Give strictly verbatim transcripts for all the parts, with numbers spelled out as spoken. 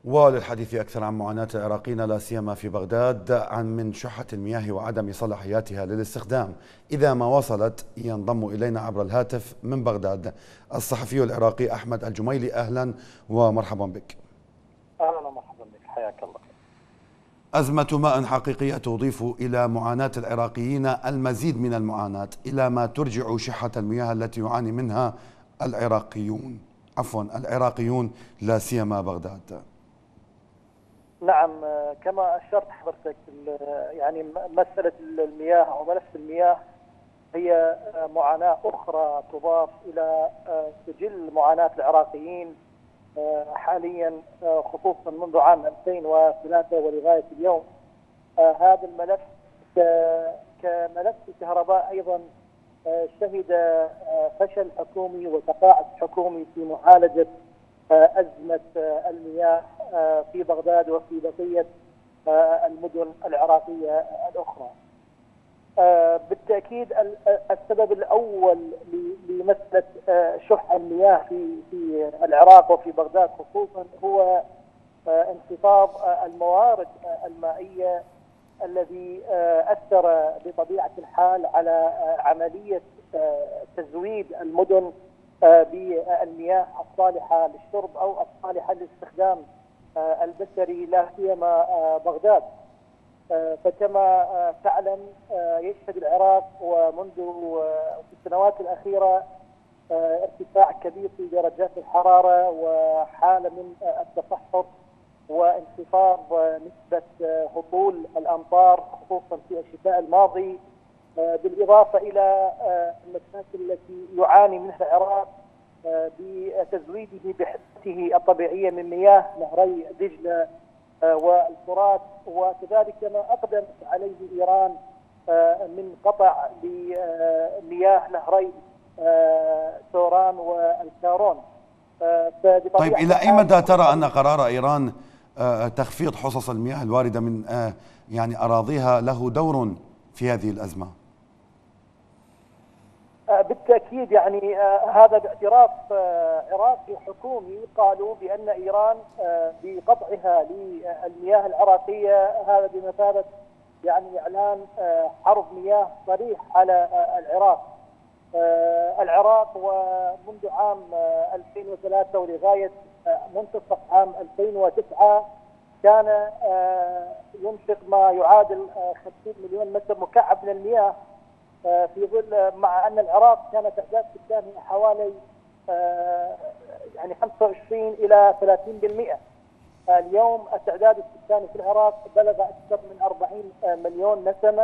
وللحديث أكثر عن معاناة العراقيين لا سيما في بغداد عن من شحة المياه وعدم صلاحياتها للاستخدام إذا ما وصلت، ينضم إلينا عبر الهاتف من بغداد الصحفي العراقي أحمد الجميلي. أهلا ومرحبا بك. أهلا ومرحبا بك، حياك الله. أزمة ماء حقيقية تضيف إلى معاناة العراقيين المزيد من المعاناة، إلى ما ترجع شحة المياه التي يعاني منها العراقيون عفوا العراقيون لا سيما بغداد. نعم، كما أشرت حضرتك، يعني مسألة المياه أو ملف المياه هي معاناة أخرى تضاف إلى سجل معاناة العراقيين حاليا، خصوصا منذ عام ألفين وثلاثة ولغاية اليوم. هذا الملف كملف الكهرباء أيضا شهد فشل حكومي وتقاعس حكومي في معالجة أزمة المياه في بغداد وفي بقية المدن العراقية الأخرى. بالتأكيد السبب الأول لمسألة شح المياه في في العراق وفي بغداد خصوصا هو انخفاض الموارد المائية الذي أثر بطبيعة الحال على عملية تزويد المدن بالمياه الصالحة للشرب أو الصالحة للاستخدام البشري، لا سيما بغداد. فكما تعلم يشهد العراق ومنذ في السنوات الأخيرة ارتفاع كبير في درجات الحرارة وحالة من التصحر وانخفاض نسبة هطول الأمطار خصوصا في الشتاء الماضي، بالإضافة إلى المشاكل التي يعاني منها العراق بتزويده بحدته الطبيعية من مياه نهري دجلة والفرات، وكذلك ما أقدمت عليه إيران من قطع لمياه نهري سوران والكارون. طيب إلى أي مدى ترى أن قرار إيران تخفيض حصص المياه الواردة من يعني أراضيها له دور في هذه الأزمة؟ بالتأكيد، يعني هذا باعتراف عراقي حكومي، قالوا بأن إيران بقطعها للمياه العراقية هذا بمثابة يعني إعلان حرب مياه صريح على العراق. العراق ومنذ عام ألفين وثلاثة ولغاية منتصف عام ألفين وتسعة كان ينفق ما يعادل خمسين مليون متر مكعب من المياه، في ظل مع أن العراق كان تعداد سكانه حوالي يعني خمسة وعشرين إلى ثلاثين بالمئة. اليوم التعداد السكاني في العراق بلغ أكثر من أربعين مليون نسمة،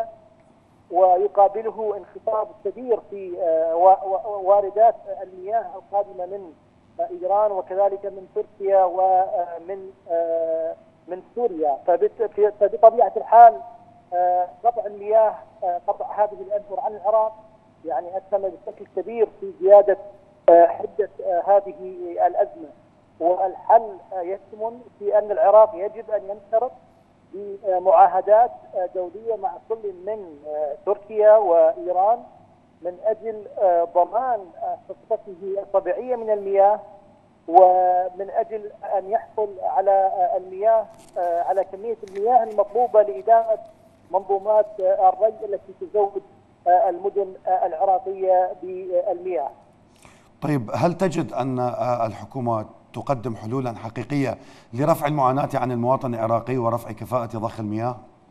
ويقابله انخفاض كبير في واردات المياه القادمة من إيران وكذلك من تركيا ومن من سوريا. فبطبيعة الحال قطع المياه، قطع هذه الأنهر عن العراق يعني أسهم بشكل كبير في زيادة حدة هذه الأزمة، والحل يكمن في أن العراق يجب أن ينخرط بمعاهدات دولية مع كل من تركيا وإيران من أجل ضمان حصته الطبيعية من المياه، ومن أجل أن يحصل على المياه على كمية المياه المطلوبة لإدامة منظومات الري التي تزود المدن العراقية بالمياه. طيب، هل تجد أن الحكومة تقدم حلولا حقيقية لرفع المعاناة عن المواطن العراقي ورفع كفاءة ضخ المياه؟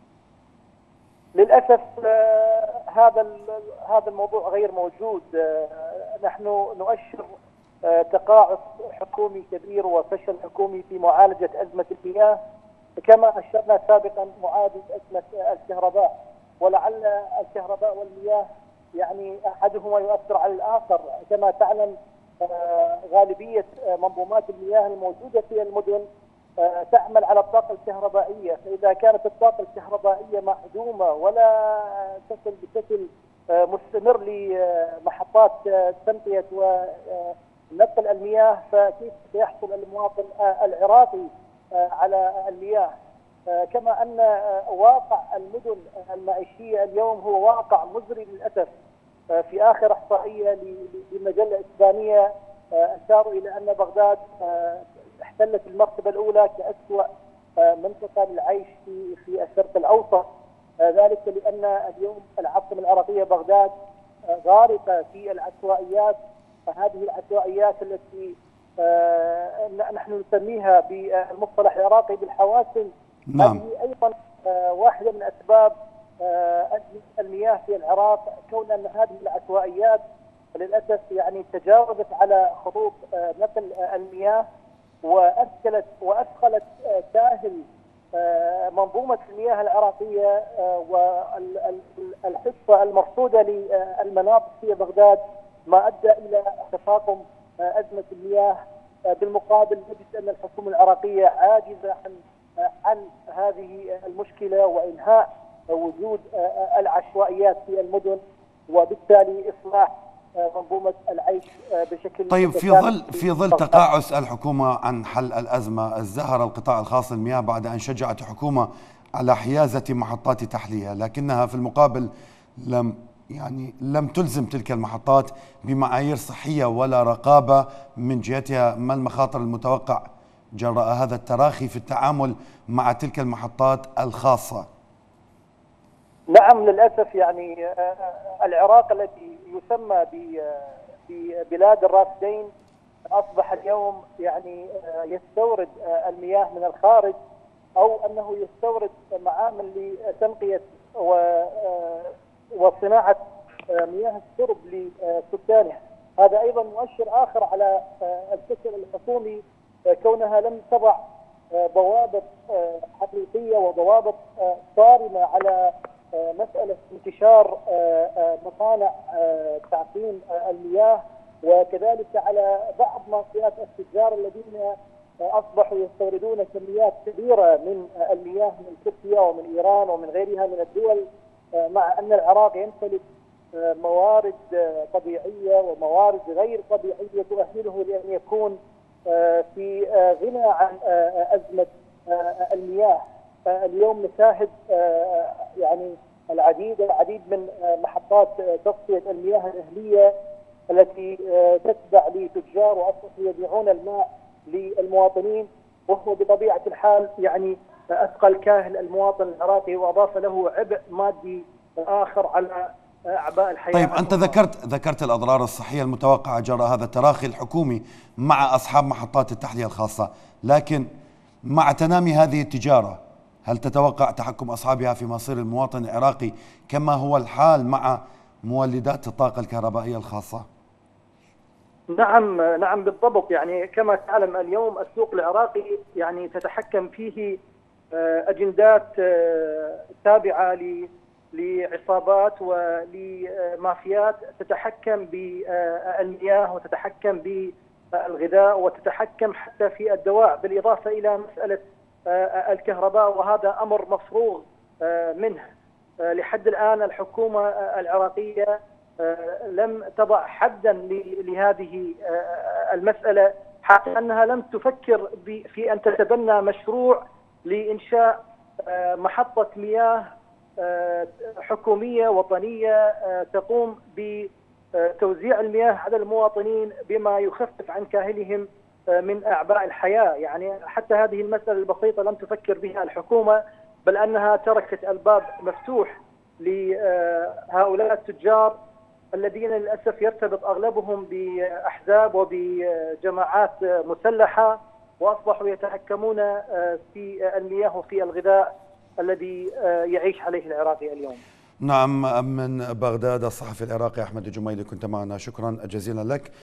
للأسف هذا هذا الموضوع غير موجود. نحن نؤشر تقاعس حكومي كبير وفشل حكومي في معالجة أزمة المياه، كما أشرنا سابقا معالجة أزمة الكهرباء، ولعل الكهرباء والمياه يعني أحدهما يؤثر على الآخر. كما تعلم غالبية منظومات المياه الموجودة في المدن تعمل على الطاقة الكهربائية، فإذا كانت الطاقة الكهربائية معدومة ولا تصل بشكل مستمر لمحطات تنقية ونقل المياه، فكيف سيحصل المواطن العراقي على المياه؟ كما أن واقع المدن المعيشية اليوم هو واقع مزري للأسف. في آخر إحصائية لمجلة إسبانية أشاروا إلى أن بغداد احتلت المرتبة الأولى كأسوأ منطقة للعيش في في الشرق الأوسط، ذلك لأن اليوم العاصمة العراقية بغداد غارقة في العشوائيات. فهذه العشوائيات التي نحن نسميها بالمصطلح العراقي بالحواسن، نعم. هذه أيضا واحدة من أسباب أزمة المياه في العراق، كون أن هذه العشوائيات للأسف يعني تجاوزت على خطوط نقل المياه وأثقلت وأثقلت كاهل منظومة المياه العراقية، والحصة المرصودة للمناطق في بغداد ما أدى إلى تفاقم أزمة المياه. بالمقابل نجد أن الحكومة العراقية عاجزة عن عن هذه المشكلة وإنهاء وجود العشوائيات في المدن، وبالتالي إصلاح منظومة العيش بشكل. طيب في ظل في ظل تقاعس الحكومة عن حل الأزمة، ازدهر القطاع الخاص للمياه بعد أن شجعت الحكومة على حيازة محطات تحلية، لكنها في المقابل لم يعني لم تلزم تلك المحطات بمعايير صحية ولا رقابة من جهتها. ما المخاطر المتوقع جراء هذا التراخي في التعامل مع تلك المحطات الخاصة؟ نعم للأسف يعني العراق الذي يسمى ببلاد الرافدين أصبح اليوم يعني يستورد المياه من الخارج، أو أنه يستورد معامل لتنقية وصناعة مياه الشرب لسكانها. هذا أيضا مؤشر آخر على الفكر الحكومي، كونها لم تضع ضوابط حقيقية وضوابط صارمة على مسألة انتشار مصانع تعقيم المياه، وكذلك على بعض مافيات التجار الذين أصبحوا يستوردون كميات كبيرة من المياه من تركيا ومن إيران ومن غيرها من الدول، مع أن العراق يمتلك موارد طبيعية وموارد غير طبيعية تؤهله لأن يكون في غنى عن أزمة المياه. اليوم نشاهد يعني العديد العديد من محطات تصفية المياه الأهلية التي تتبع لتجار وأصبحوا يبيعون الماء للمواطنين، وهو بطبيعة الحال يعني أثقل كاهل المواطن العراقي وأضاف له عبء مادي آخر على أعباء الحياة. طيب أنت ذكرت ذكرت الأضرار الصحية المتوقعة جراء هذا التراخي الحكومي مع أصحاب محطات التحلية الخاصة، لكن مع تنامي هذه التجارة هل تتوقع تحكم أصحابها في مصير المواطن العراقي كما هو الحال مع مولدات الطاقة الكهربائية الخاصة؟ نعم نعم بالضبط. يعني كما تعلم اليوم السوق العراقي يعني تتحكم فيه أجندات تابعة لعصابات ولمافيات تتحكم بالمياه وتتحكم بالغذاء وتتحكم حتى في الدواء، بالإضافة إلى مسألة الكهرباء، وهذا أمر مفروغ منه. لحد الآن الحكومة العراقية لم تضع حدا لهذه المسألة، حتى أنها لم تفكر في أن تتبنى مشروع لإنشاء محطة مياه حكومية وطنية تقوم بتوزيع المياه على المواطنين بما يخفف عن كاهلهم من أعباء الحياة. يعني حتى هذه المسألة البسيطة لم تفكر بها الحكومة، بل أنها تركت الباب مفتوح لهؤلاء التجار الذين للأسف يرتبط أغلبهم بأحزاب وبجماعات مسلحة، وأصبحوا يتحكمون في المياه وفي الغذاء الذي يعيش عليه العراقي اليوم. نعم، من بغداد الصحفي العراقي أحمد الجميلي كنت معنا، شكرا جزيلا لك.